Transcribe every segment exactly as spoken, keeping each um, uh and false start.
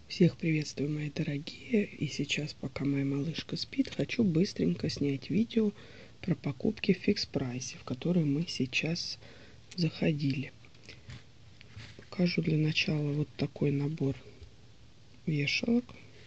Всех приветствую, мои дорогие, и сейчас, пока моя малышка спит, хочу быстренько снять видео про покупки в фикс прайсе, в которые мы сейчас заходили. Покажу для начала вот такой набор вешалок.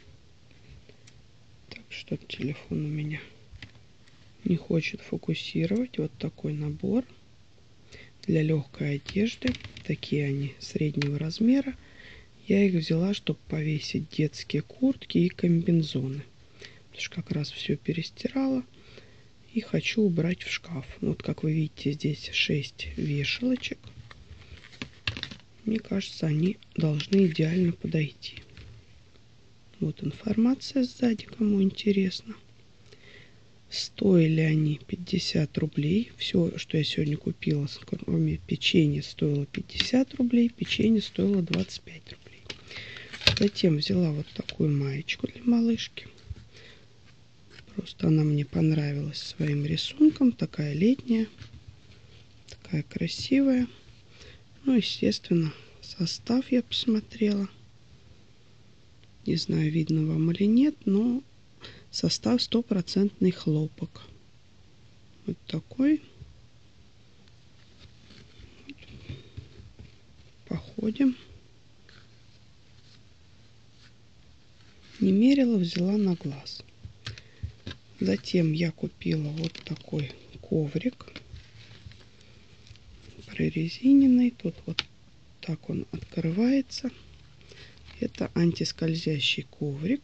Так, что телефон у меня не хочет фокусировать. Вот такой набор для легкой одежды. Такие они среднего размера. Я их взяла, чтобы повесить детские куртки и комбинезоны. Потому что как раз все перестирала. И хочу убрать в шкаф. Вот как вы видите, здесь шесть вешалочек. Мне кажется, они должны идеально подойти. Вот информация сзади, кому интересно. Стоили они пятьдесят рублей. Все, что я сегодня купила, кроме печенья, стоило пятьдесят рублей. Печенье стоило двадцать пять рублей. Затем взяла вот такую маечку для малышки. Просто она мне понравилась своим рисунком. Такая летняя, такая красивая. Ну, естественно, состав я посмотрела. Не знаю, видно вам или нет, но состав стопроцентный хлопок. Вот такой. Походим. Не мерила, взяла на глаз. Затем я купила вот такой коврик. Прорезиненный. Тут вот так он открывается. Это антискользящий коврик.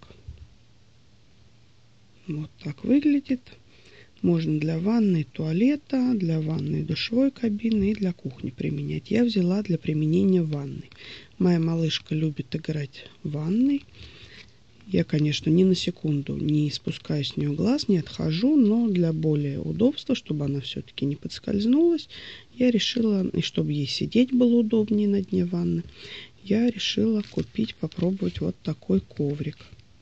Вот так выглядит. Можно для ванной, туалета, для ванной, душевой кабины и для кухни применять. Я взяла для применения в ванной. Моя малышка любит играть в ванной. Я, конечно, ни на секунду не спускаю с нее глаз, не отхожу, но для более удобства, чтобы она все-таки не подскользнулась, я решила, и чтобы ей сидеть было удобнее на дне ванны, я решила купить, попробовать вот такой коврик.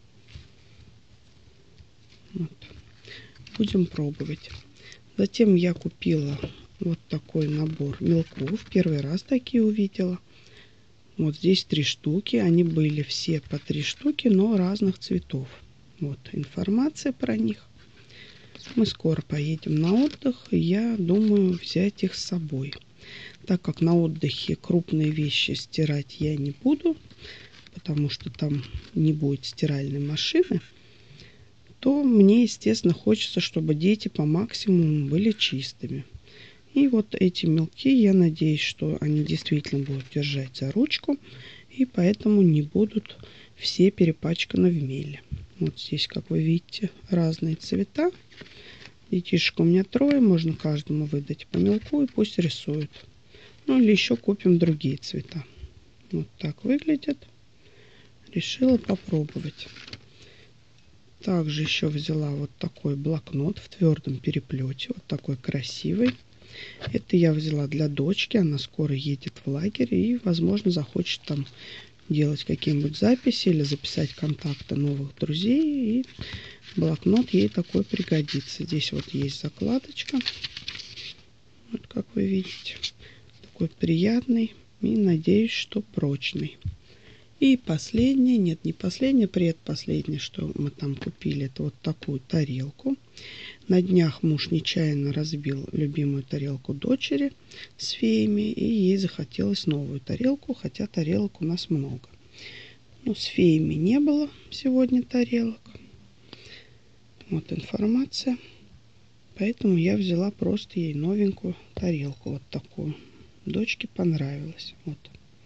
Вот. Будем пробовать. Затем я купила вот такой набор мелков. Первый раз такие увидела. Вот здесь три штуки. Они были все по три штуки, но разных цветов. Вот информация про них. Мы скоро поедем на отдых. И я думаю взять их с собой. Так как на отдыхе крупные вещи стирать я не буду, потому что там не будет стиральной машины, то мне, естественно, хочется, чтобы дети по максимуму были чистыми. И вот эти мелки, я надеюсь, что они действительно будут держать за ручку, и поэтому не будут все перепачканы в меле. Вот здесь, как вы видите, разные цвета. Детишек у меня трое, можно каждому выдать по мелку, и пусть рисуют. Ну или еще купим другие цвета. Вот так выглядят. Решила попробовать. Также еще взяла вот такой блокнот в твердом переплете. Вот такой красивый. Это я взяла для дочки. Она скоро едет в лагерь и, возможно, захочет там делать какие-нибудь записи или записать контакты новых друзей. И блокнот ей такой пригодится. Здесь вот есть закладочка. Вот как вы видите. Такой приятный и, надеюсь, что прочный. И последнее, нет, не последнее, предпоследнее, что мы там купили, это вот такую тарелку. На днях муж нечаянно разбил любимую тарелку дочери с феями, и ей захотелось новую тарелку, хотя тарелок у нас много. Но с феями не было сегодня тарелок. Вот информация. Поэтому я взяла просто ей новенькую тарелку, вот такую. Дочке понравилось. Вот.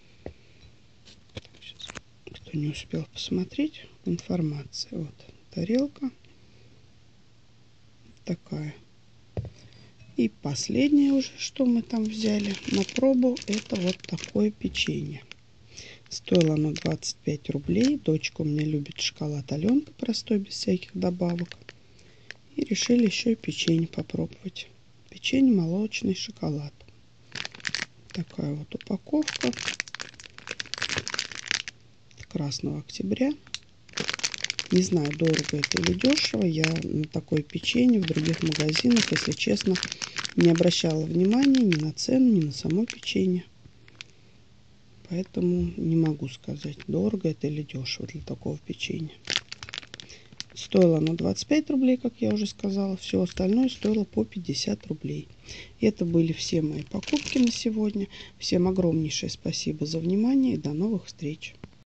Кто не успел посмотреть, информация. Вот тарелка такая. И последнее уже, что мы там взяли на пробу, это вот такое печенье. Стоило оно двадцать пять рублей. Дочка у меня любит шоколад Аленка простой, без всяких добавок. И решили еще и печенье попробовать. Печенье, молочный шоколад. Такая вот упаковка. Красного октября. Не знаю, дорого это или дешево. Я на такое печенье в других магазинах, если честно, не обращала внимания ни на цену, ни на само печенье. Поэтому не могу сказать, дорого это или дешево для такого печенья. Стоило оно двадцать пять рублей, как я уже сказала. Все остальное стоило по пятьдесят рублей. Это были все мои покупки на сегодня. Всем огромнейшее спасибо за внимание и до новых встреч.